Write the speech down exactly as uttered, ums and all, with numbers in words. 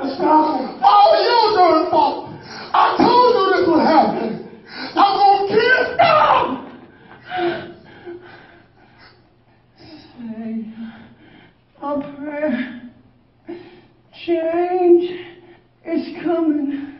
Stop. All you doing, fault. I told you this would happen. I'm going to kill God. Say a prayer. Change is coming.